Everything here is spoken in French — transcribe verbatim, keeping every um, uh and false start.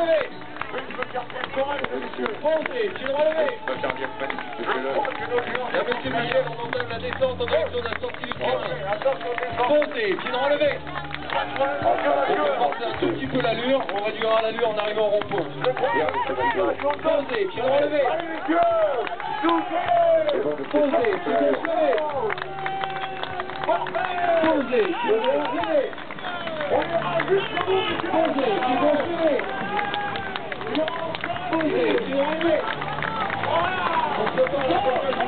relevé. Montez, pied droit levé. Là, monsieur Michel, on entame la descente en direction de la sortie du train. Montez, pied droit levé. On peut forcer un tout petit peu l'allure, on réduira l'allure en arrivant au rond-point. Posez, pied droit levé. Posez, pied gauche levé. Posez, pied droit levé. Posez, pied gauche levé. Posez, pied droit levé. On se prépare à la